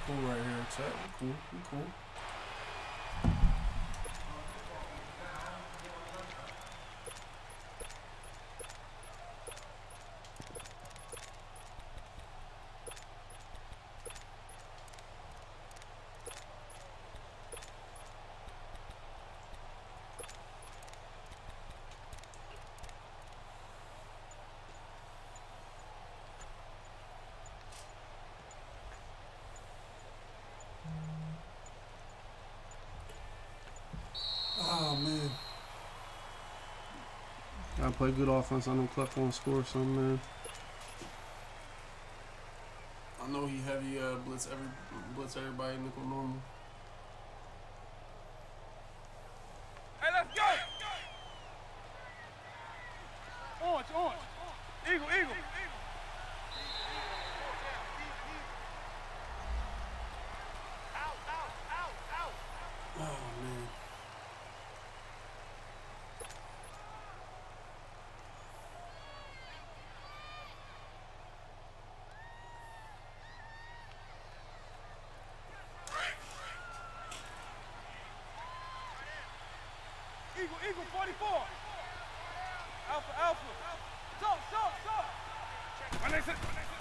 cool right here, chat. We cool. We cool. Oh man. Gotta play good offense. I know CLEFF won't score something, man. I know he heavy blitz everybody nickel normal. Hey, let's go! Orange, orange. Eagle, eagle. Oh man. Eagle, eagle, 44. Alpha, alpha. Stop, stop, stop. When they sit.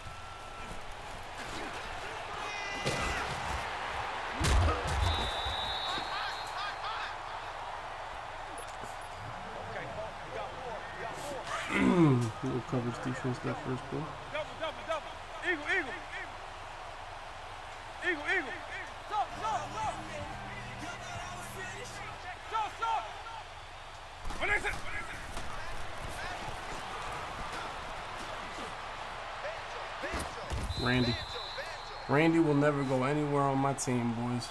Little coverage defense that first play. Double, double, double. Eagle, eagle. Eagle, eagle. Stop, stop, stop. Stop, stop. When they sit. Randy will never go anywhere on my team, boys.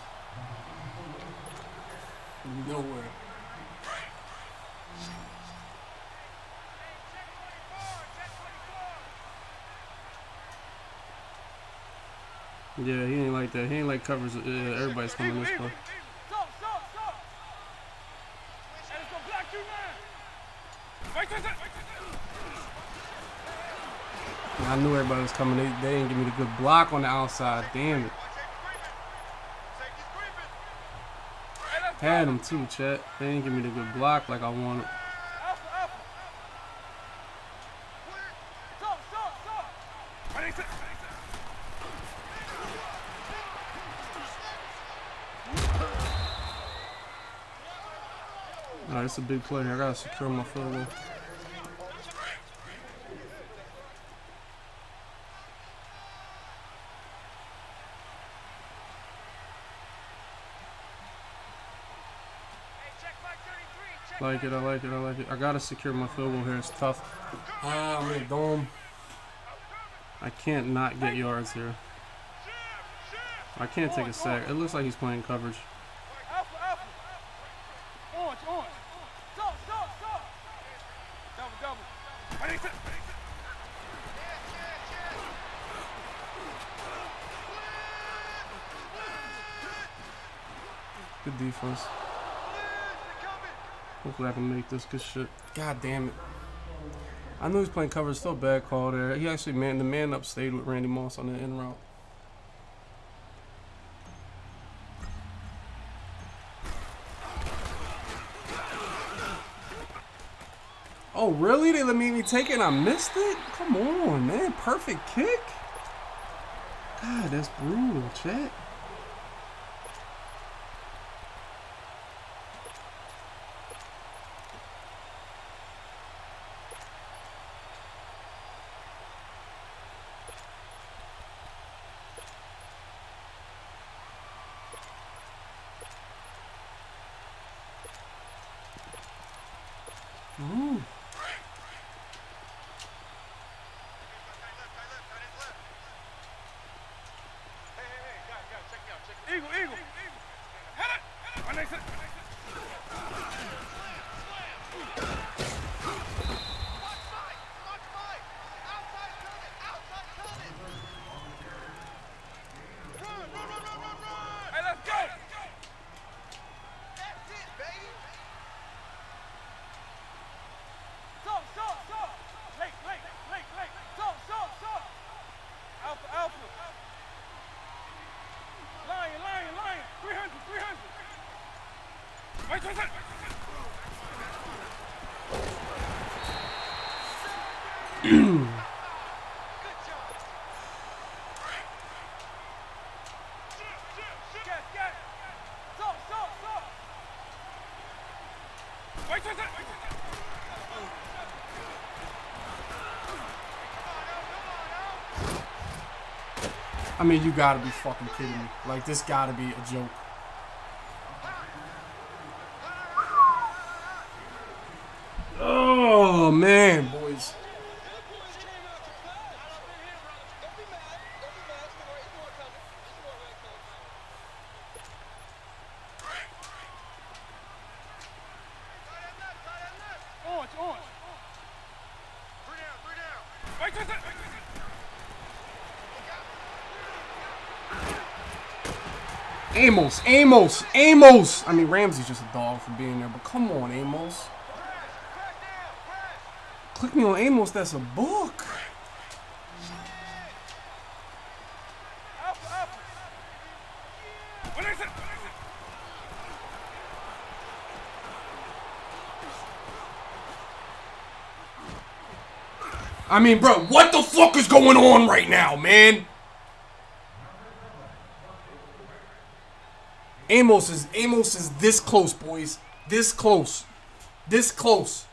Nowhere. Yeah, he ain't like that. He ain't like covers. Everybody's coming this way. Stop, stop, stop. And it's gonna block you now. Wait, wait, wait. I knew everybody was coming. They didn't give me the good block on the outside. Damn it. Had him too, chat. They didn't give me the good block like I wanted. Alpha, alpha. Stop, stop, stop. Alright, it's a big play here. I gotta secure my field goal. I like it, I like it, I like it. I gotta secure my field goal here. It's tough. I'm in dome. I can't not get yards here. I can't take a sack. It looks like he's playing coverage. Alpha, alpha. Orange, orange. Stop, stop, stop. Double, double. Good defense. Hopefully I can make this good shit. God damn it. I knew he was playing coverage. Still bad call there. He actually the man up stayed with Randy Moss on the end route. Oh really? They let me take it and I missed it? Come on, man. Perfect kick. God, that's brutal, chat. Ooh. Eagle, eagle. Hit it. When they sit. Hey, let's go. That's it, baby. Stop, stop, stop. Late, late, late, late. Stop, stop, stop. Alpha, alpha. I mean, you gotta be fucking kidding me. Like, this gotta be a joke. Oh, man, boys. Amos. I mean, Ramsey's just a dog for being there, but come on, Amos. Click me on Amos, that's a book. I mean, bro, what the fuck is going on right now, man? Amos is this close, boys. This close. This close.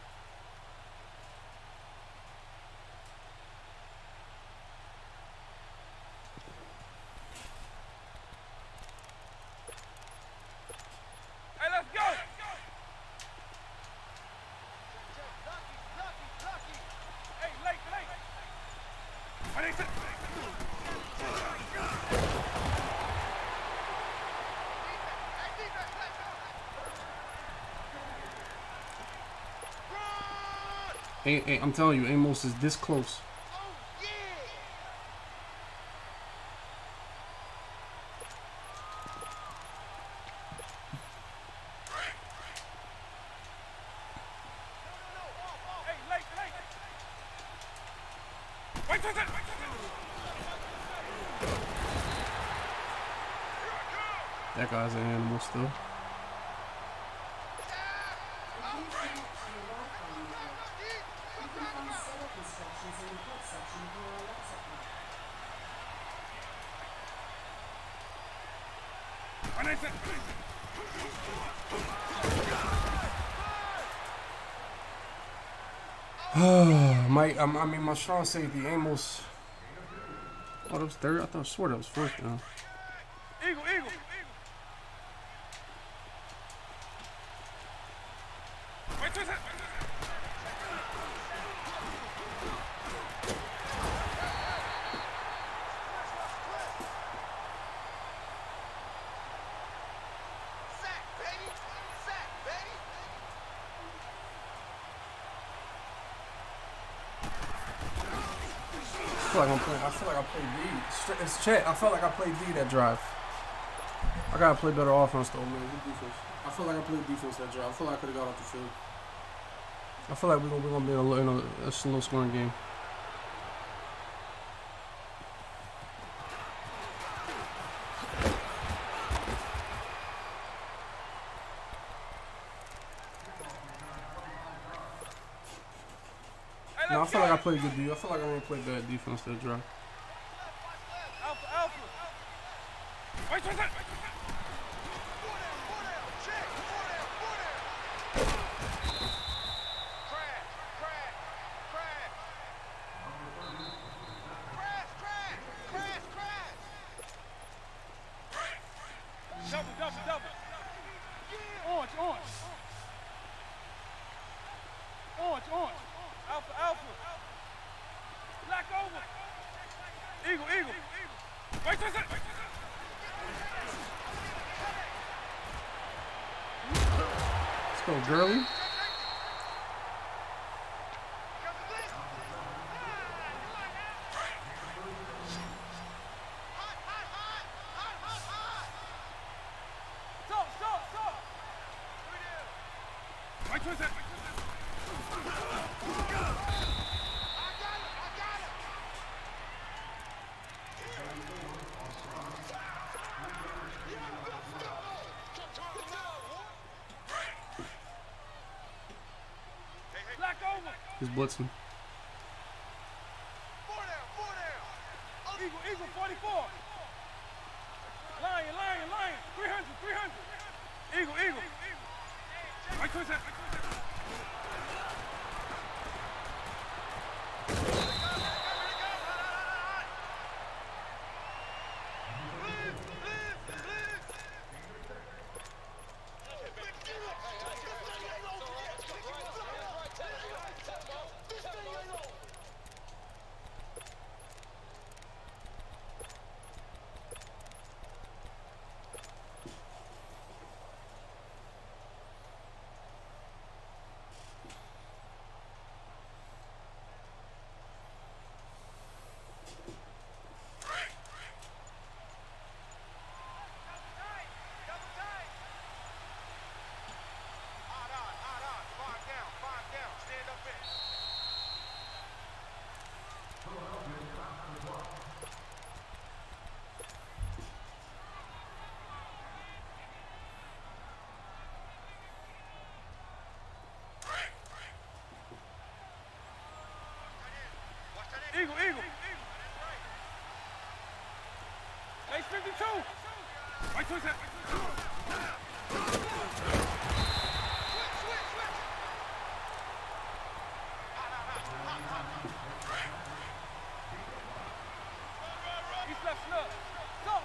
Hey, let's go. Hey, late. Hey, I'm telling you, Amos is this close. That guy's an animal still. I mean, my strong safety, Amos. Oh, that was third? I swore that was fourth now. Eagle. I feel like I played D. It's chat. I felt like I played D that drive. I gotta play better offense though, man. Good defense. I feel like I played defense that drive. I feel like I could have got off the field. I feel like we're gonna be in a slow scoring game. No, I feel like I played good defense. I feel like I didn't play bad defense that drive. Alpha. Double. Orange. Alpha. Black over. Eagle. Wait. Let's go, girly. He's blitzing. Eagle 44. Lion. 300. Eagle. Right towards that. Eagle. Base 52. Right towards that. East left snug. Stop.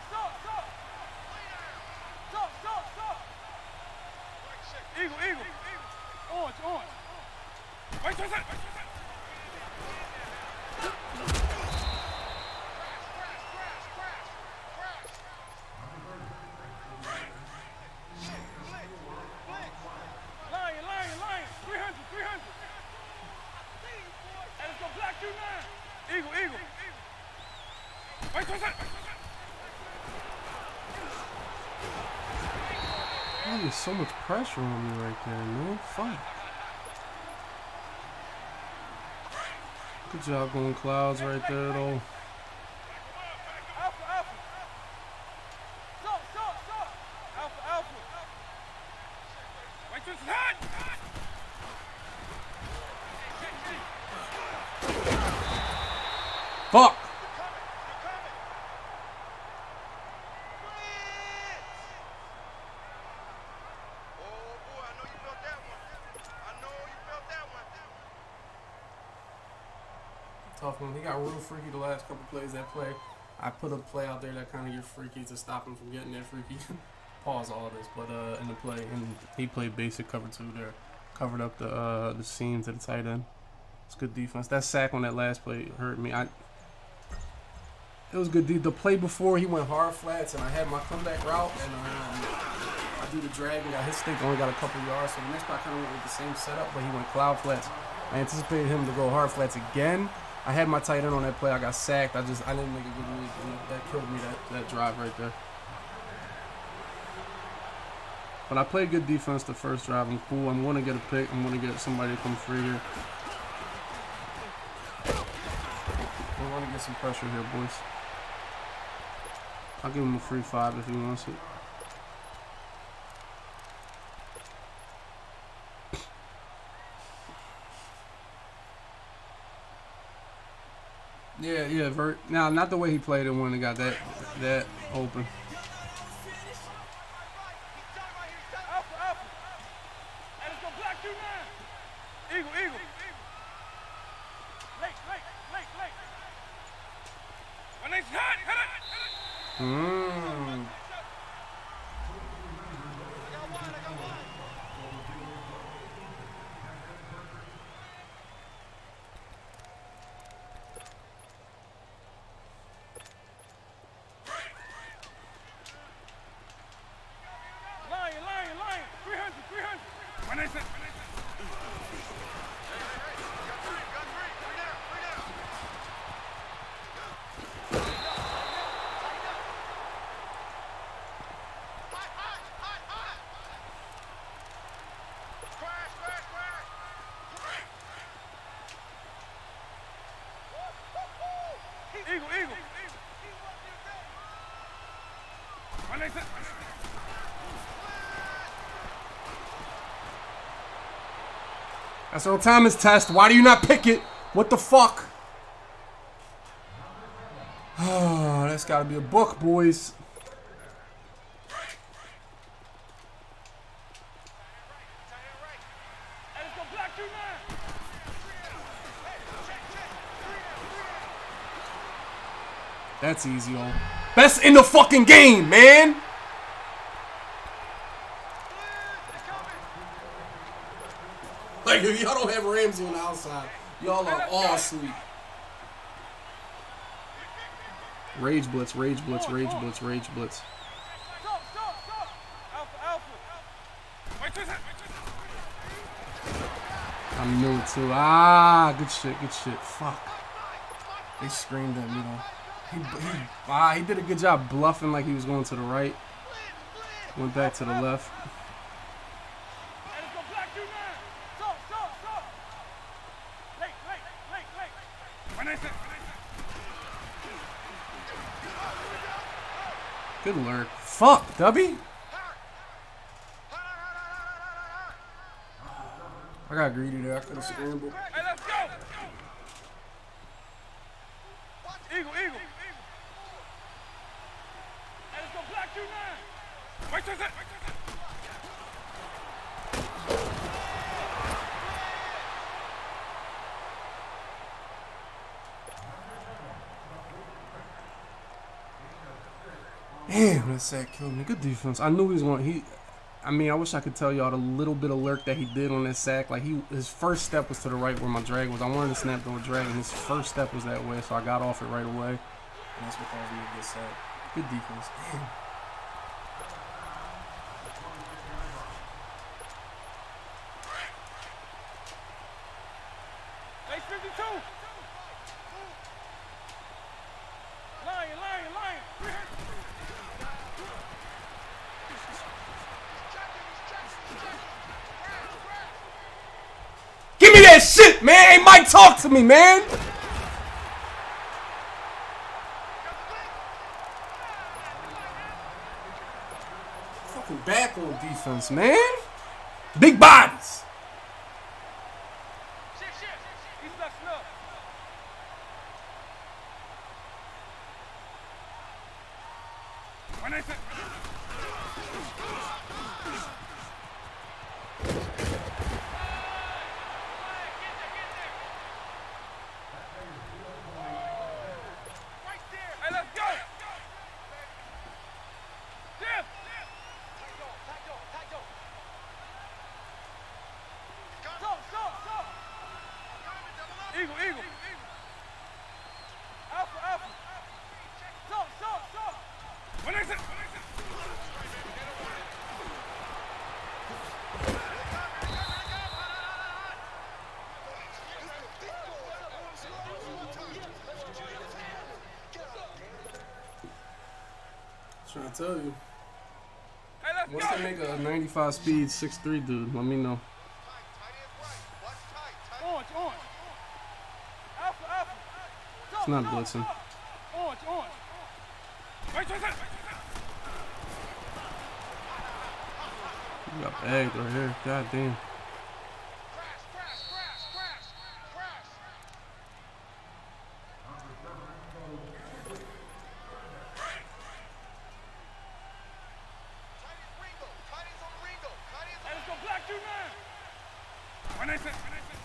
Eagle. Orange. Right towards that. Lion. 300. And it's gonna black you now. Eagle. Right towards that. Oh, there's so much pressure on me right there, man. Fuck. Good job going clouds right there, though. Alpha. Stop. Alpha. Right towards that. Fuck! Tough one. He got real freaky the last couple plays that play. I put a play out there that kind of gets freaky to stop him from getting that freaky. Pause all of this, but in the play, and he played basic cover 2 there, covered up the seams at the tight end. It's good defense. That sack on that last play hurt me. It was good. The play before, he went hard flats, and I had my comeback route, and I do the drag and got his stick, only got a couple yards. So the next play I kind of went with the same setup, but he went cloud flats. I anticipated him to go hard flats again. I had my tight end on that play. I got sacked. I didn't make a good move. And that killed me, that drive right there. But I played good defense the first drive. I'm cool. I'm going to get a pick. I'm going to get somebody to come free here. I want to get some pressure here, boys. I'll give him a free 5 if he wants it. Yeah, now not the way he played it when he got that open. Alpha. And it's gonna block you now. Eagle. Late. When they shot, hit it. Lion. 300. When they said. Eagle. When they said. That's Earl Thomas test. Why do you not pick it? What the fuck? Oh, that's got to be a book, boys. That's easy, on. Best in the fucking game, man. Like, if y'all don't have Ramsey on the outside, y'all are all asleep. Rage blitz, rage blitz, rage blitz, rage blitz. I knew it too. Ah, good shit, good shit. Fuck. They screamed at me though. He did a good job bluffing like he was going to the right. Went back to the left. Good lurk. Fuck, Dubby. I got greedy there. I could have scrambled. Hey, let's go. Eagle, eagle. Hey, let's go black 2-9. Wait a second. Damn, that sack killed me. Good defense. I knew he was going. I mean, I wish I could tell y'all the little bit of lurk that he did on that sack. Like his first step was to the right where my drag was. I wanted to snap to a drag, and his first step was that way, so I got off it right away. And that's what caused me to get sacked. Good defense. Damn. Base 52. Lion. Give me that shit, man. Hey, Mike, talk to me, man. Fucking back on defense, man. Big bodies. He's flexing up. When I said Eagle. Alpha. Stop. When I said trying to tell you. hey, let's Once go. they make a 95 speed 6'3" dude, let me know. Orange. Alpha. It's not blitzing. Orange. Wait. You got bagged right here. God damn. Let's go black 2-9. When I said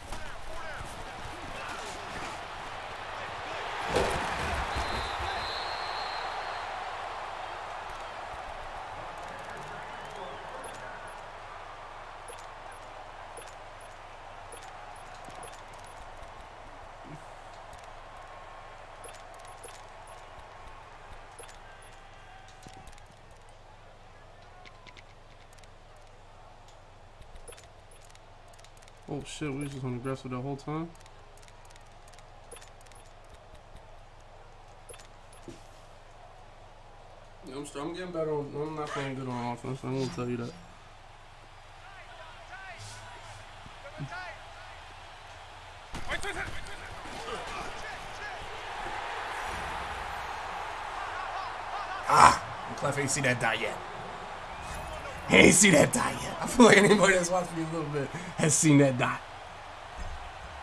Oh shit, we was just on aggressive the whole time. Yeah, I'm getting better on. I'm not playing good on offense. I'm gonna tell you that. CLEFF ain't see that dot yet. He ain't see that dot yet. I feel like anybody that's watched me a little bit has seen that dot.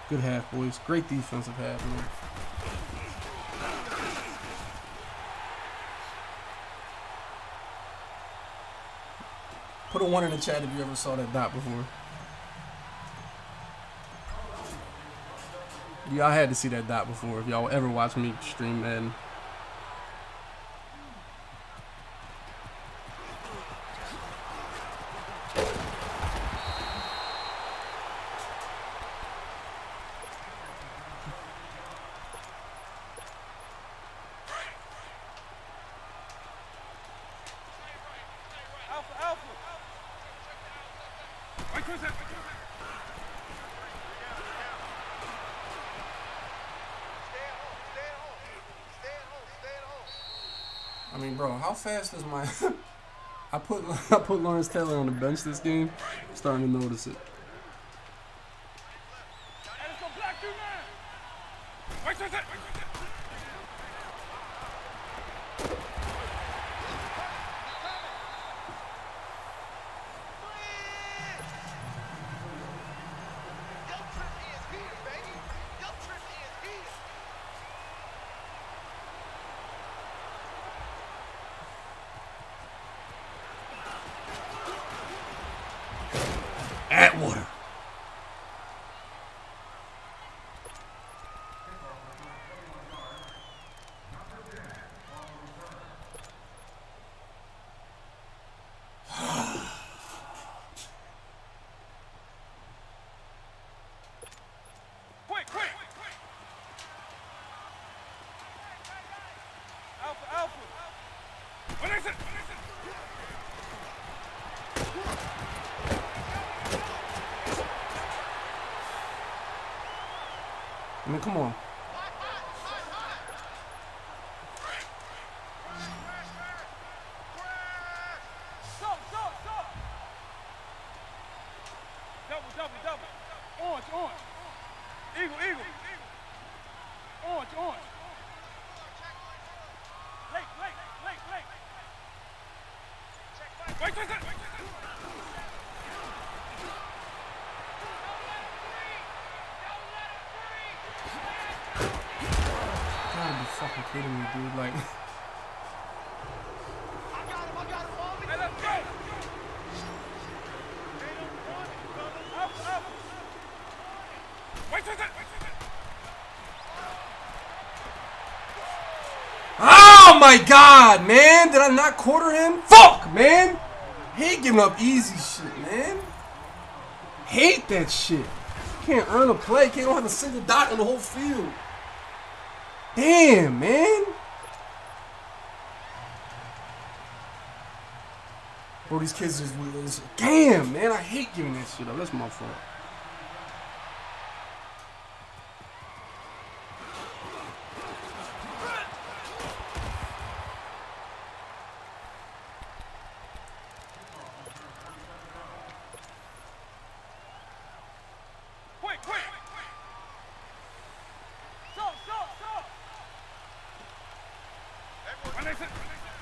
Good half, boys. Great defensive half, man. Put a 1 in the chat if you ever saw that dot before. Y'all had to see that dot before if y'all ever watched me stream Madden. I mean, bro, how fast is my... I put Lawrence Taylor on the bench this game. I'm starting to notice it. Atwater. Quick. Alpha. What is it? I mean, come on. Stop. Double. Orange. Eagle. Orange. Late. Wait. You gotta be fucking kidding me, dude. Like, I got him. Hey, let's go. Up. Wait. oh my God, man! Did I not quarter him? Fuck, man! Hate giving up easy shit, man. Hate that shit. Can't earn a play. Can't have a single dot on the whole field. Damn, man. Bro, these kids just... Damn, man. I hate giving that shit up. That's my fault. Quick. Stop. When they sit.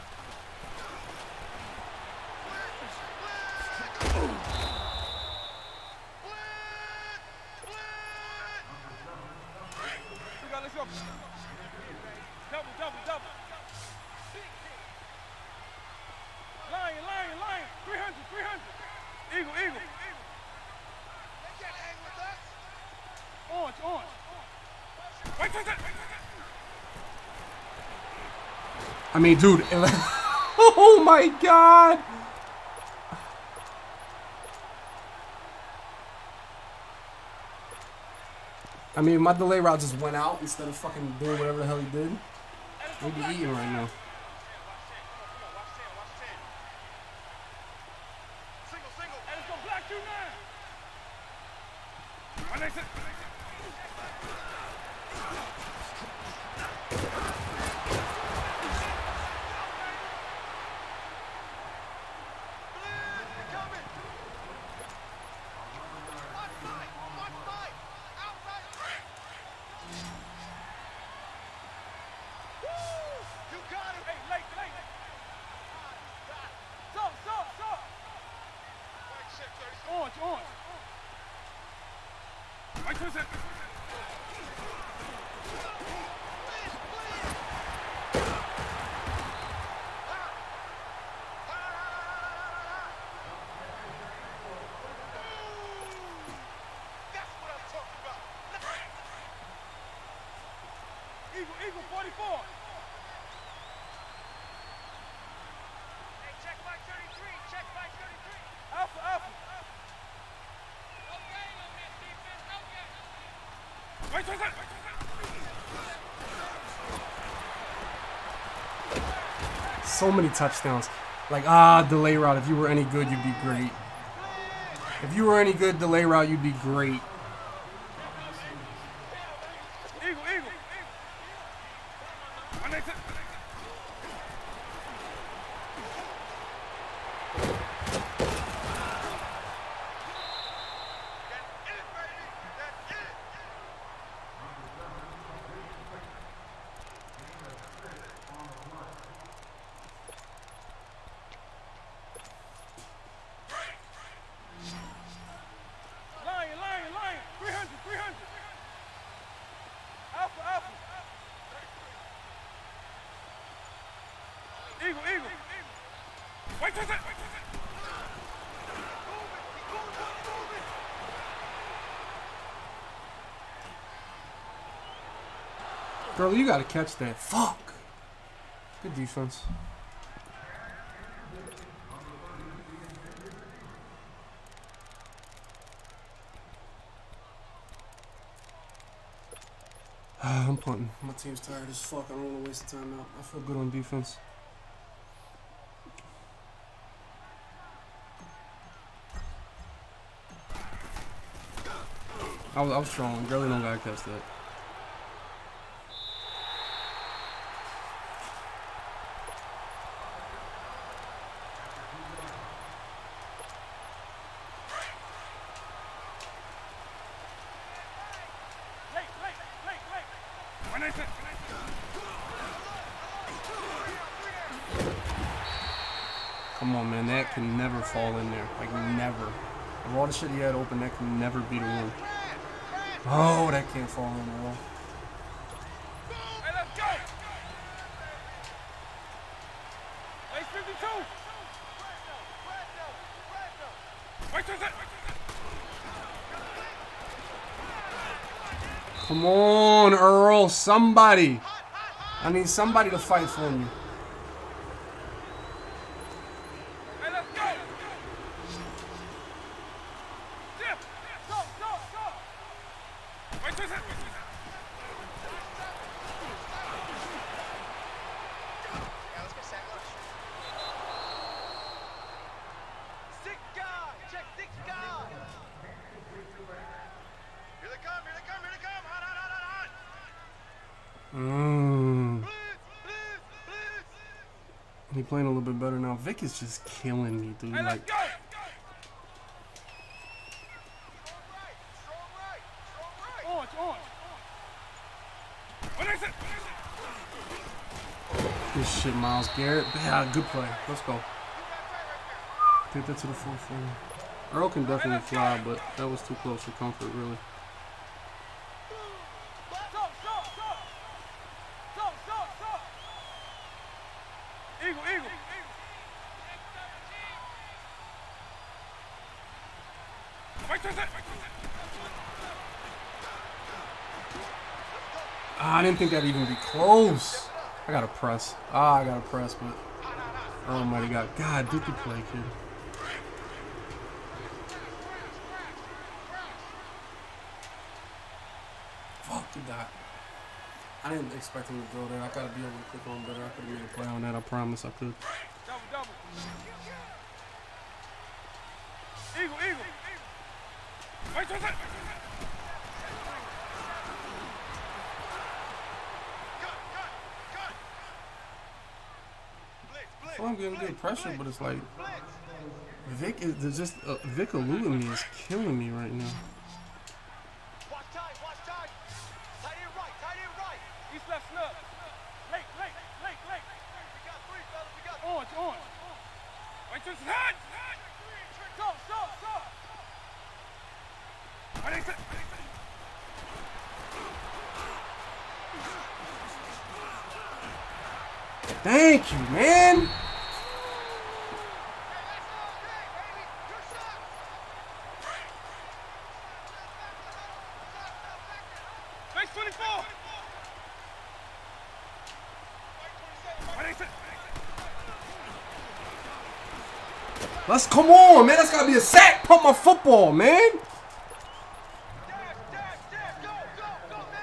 Let's go. Double. Lion. 300. Eagle. Orange. Wait. I mean, dude. Oh my God. I mean, my delay route just went out instead of fucking doing whatever the hell he did. We'd be eating right now. Orange. Wait, So many touchdowns. Like, delay route. If you were any good, you'd be great. If you were any good, delay route, you'd be great. Girl, you gotta catch that. Fuck. Good defense. I'm punting. My team's tired as fuck. I don't want to waste the time out. I feel good on defense. I was strong. Girlie don't gotta catch that. Come on, man. That can never fall in there. Like, never. Of all the shit he had open, that can never be the one. Oh, that can't fall in at all. Hey, let's go! Hey, 52! Come on, Earl. Somebody. I need somebody to fight for me. Hey, let's go! Dip! Go! Wait, yeah, let's go sack lunch. Six guys! Check six guys! Here they come! Hot! He playing a little bit better now. Vic is just killing me, dude. Hey, let's like, go! On. Good shit, Miles Garrett. Yeah, good play. Let's go. Take that to the 4-4. Earl can definitely fly, but that was too close for comfort, really. Eagle. I didn't think that'd even be close. I gotta press. I gotta press, but Earl might have got. God, did you play, kid? Fuck, you died. I didn't expect him to throw that. I gotta be able to click on better. I could have made a play on that. I promise I could. Double. Eagle. Wait, I feel I'm getting good pressure, but it's like Vic is just Vic eluding me is killing me right now. Watch tight. Tight end right. East left snub. Late. We got three, fellas. We got orange. Wait till it's hot. Go. Thank you, man. Face 24. Let's come on, man. That's gotta be a sack. Pump my football, man. Dash, go,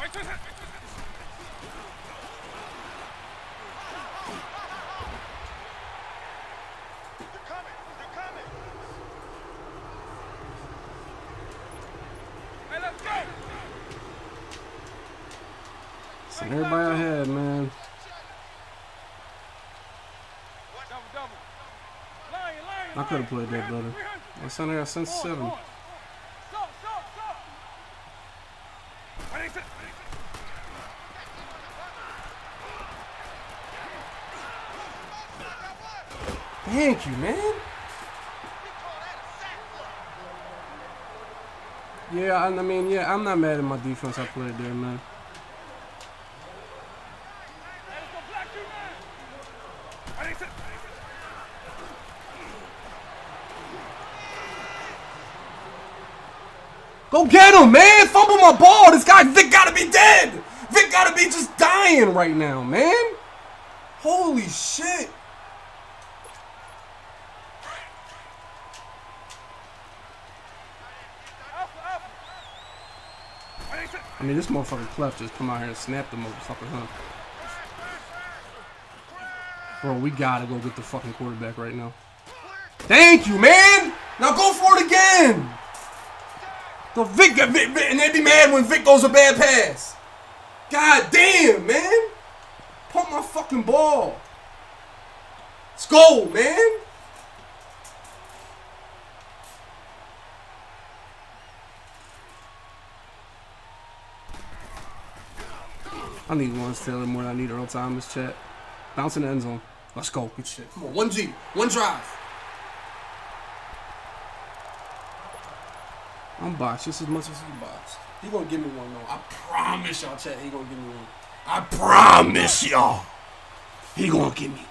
Send everybody ahead, man. I could have played that better. I sent her, I sent 7. Thank you, man. Yeah, I mean, yeah, I'm not mad at my defense I played there, man. Go get him, man! Fumble my ball! This guy, Vic, gotta be dead! Vic gotta be just dying right now, man! Holy shit! I mean, this motherfucking CLEFF just come out here and snap the motherfucker, huh? Bro, we gotta go get the fucking quarterback right now. Thank you, man! Now go for it again! So Vic, and they'd be mad when Vic goes a bad pass. God damn, man! Pump my fucking ball. Let's go, man! I need Lawrence Taylor more than I need Earl Thomas, chat. Bounce in the end zone. Let's go. Good shit. Come on, 1G. One drive. I'm boxed just as much as he boxed. He gonna give me one, though. I promise y'all, chat. He gonna give me one. I promise y'all. He gonna give me.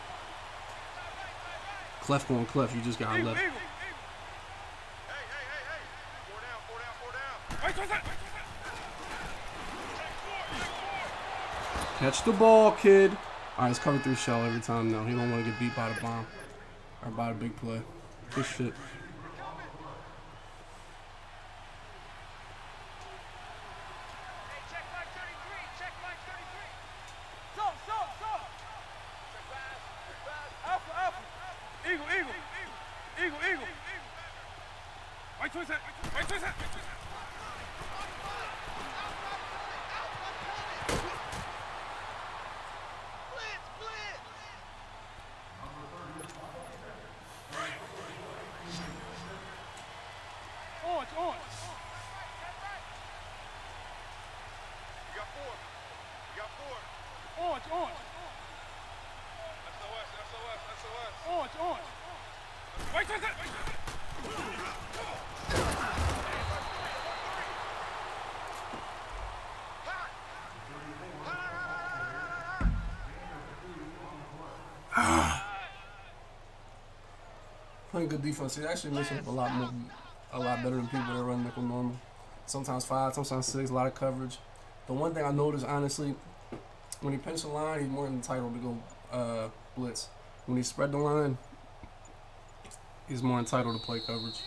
CLEFF going CLEFF. You just got left. Catch the ball, kid. All right, it's cover 3 shell every time now. He don't want to get beat by the bomb or by the big play. Good shit. Playing good defense. It actually makes him a lot better than people that run nickel normal. Sometimes 5, sometimes 6, a lot of coverage. The one thing I noticed, honestly, when he pinched the line, he's more entitled to go blitz. When he spread the line, he's more entitled to play coverage.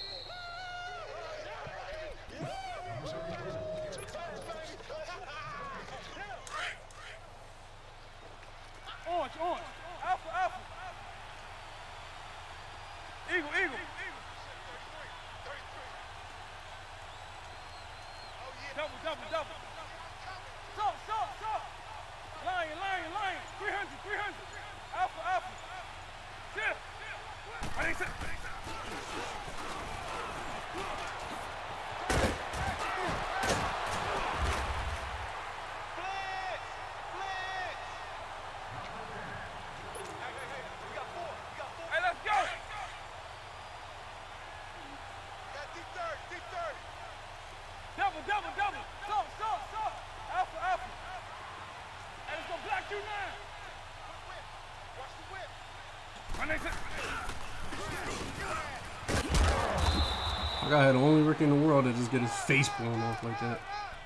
I had the only rookie in the world that just get his face blown off like that.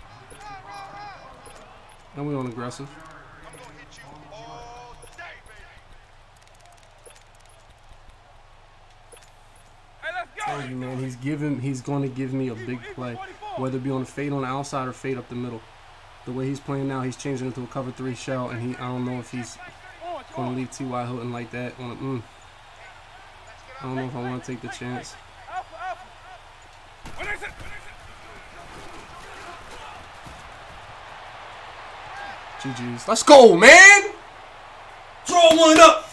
And we on aggressive. Tell you, man, he's going to give me a big play, whether it be on the fade on the outside or fade up the middle. The way he's playing now, he's changing into a cover 3 shell, and I don't know if he's going to leave T.Y. Hilton like that. I don't know if I want to take the chance. GG's. Let's go, man! Draw one up!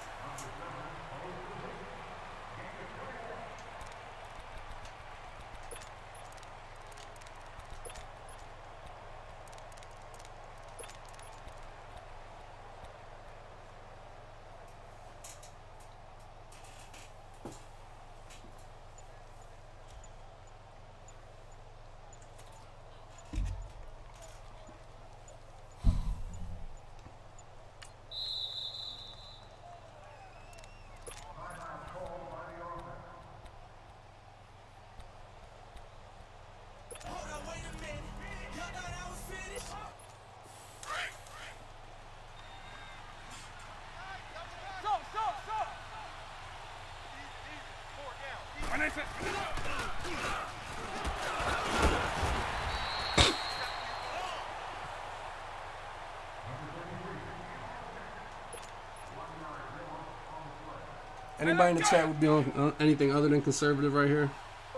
Anybody in the chat would be on anything other than conservative right here?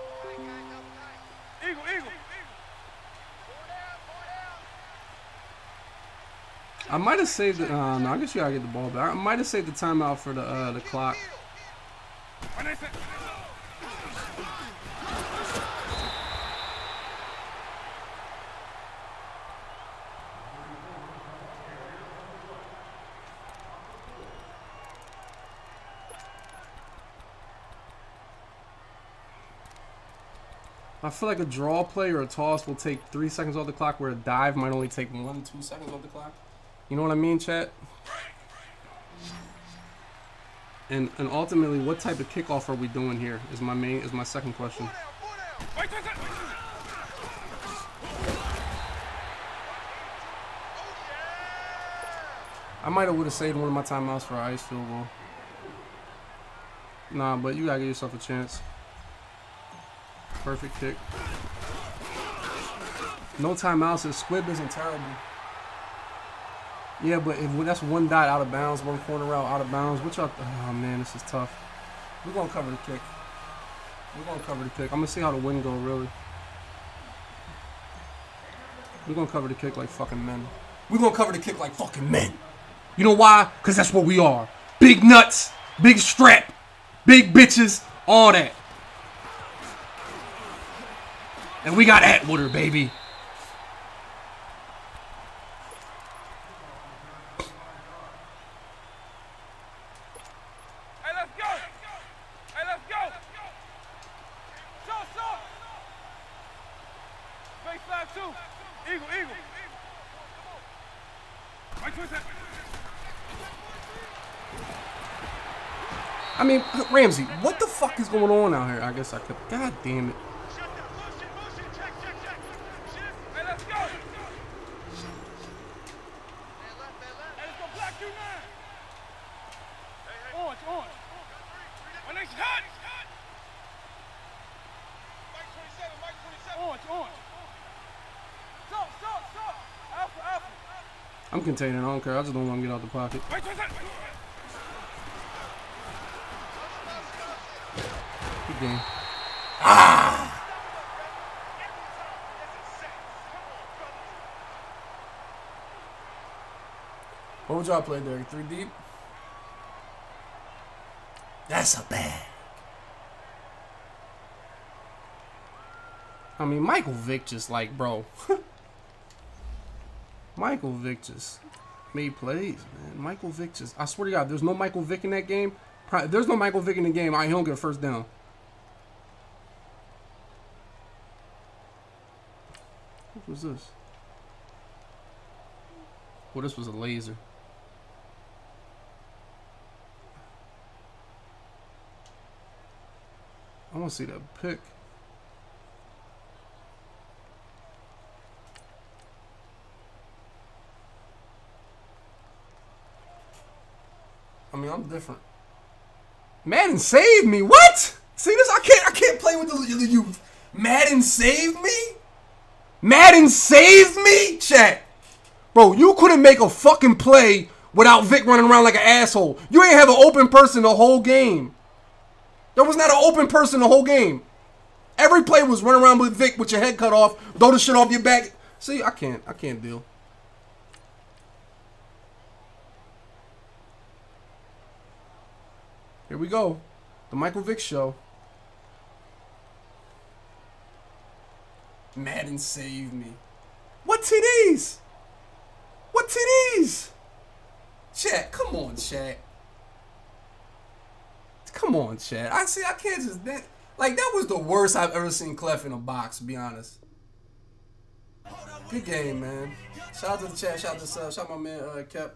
I might have saved it. No, I guess you gotta get the ball back. I might have saved the timeout for the clock. I feel like a draw play or a toss will take 3 seconds off the clock, where a dive might only take 1-2 seconds off the clock. You know what I mean, chat? And ultimately, what type of kickoff are we doing here? Is my second question. I might have saved one of my timeouts for an ice field goal. Nah, but you gotta give yourself a chance. Perfect kick. No timeouts. If Squib isn't terrible. Yeah, but if that's one dot out of bounds, one corner route out of bounds, which oh man, this is tough. We're gonna cover the kick. We're gonna cover the kick. I'm gonna see how the wind go, really. We're gonna cover the kick like fucking men. We're gonna cover the kick like fucking men. You know why? Because that's what we are. Big nuts, big strap, big bitches, all that. And we got Atwater, baby. Hey, let's go. Hey, let's go. So. Face 5-2. Eagle. I mean, Ramsey, what the fuck is going on out here? I guess I could. God damn it. I'm containing. I don't care. I just don't want to get out the pocket. Good game. Ah! What would y'all play, Derek? 3 deep? That's a bag. I mean, Michael Vick just like, bro. Michael Vick just made plays, man. Michael Vick just, I swear to God, there's no Michael Vick in that game. If there's no Michael Vick in the game, he don't get a first down. What was this? Well, this was a laser. I want to see that pick. I mean, I'm different. Madden saved me. What? See this? I can't play with the youth. Madden saved me? Madden saved me? Chat. Bro, you couldn't make a fucking play without Vic running around like an asshole. You ain't have an open person the whole game. There was not an open person the whole game. Every play was running around with Vic with your head cut off, throw the shit off your back. See, I can't deal. Here we go. The Michael Vick show. Madden saved me. What TDs? What TDs? Chat, come on, chat. Come on, chat. I can't just like that was the worst I've ever seen CLEFF in a box, to be honest. Good game, man. Shout out to the chat, shout out to shout out my man Kep.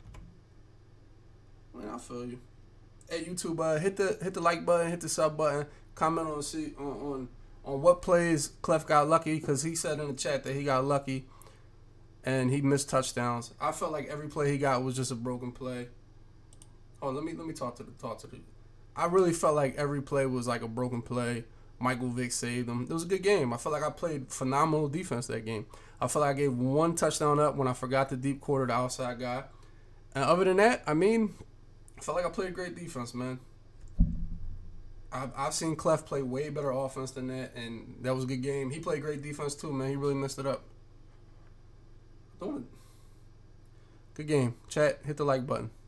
Man, I feel you. Hey YouTube, hit the like button, hit the sub button, comment on what plays CLEFF got lucky, because he said in the chat that he got lucky and he missed touchdowns. I felt like every play he got was just a broken play. Oh, let me talk to the. I really felt like every play was like a broken play. Michael Vick saved them. It was a good game. I felt like I played phenomenal defense that game. I felt like I gave one touchdown up when I forgot the deep quarter, the outside guy. And other than that, I mean, I felt like I played great defense, man. I've seen CLEFF play way better offense than that, and that was a good game. He played great defense too, man. He really messed it up. Good game. Chat, hit the like button.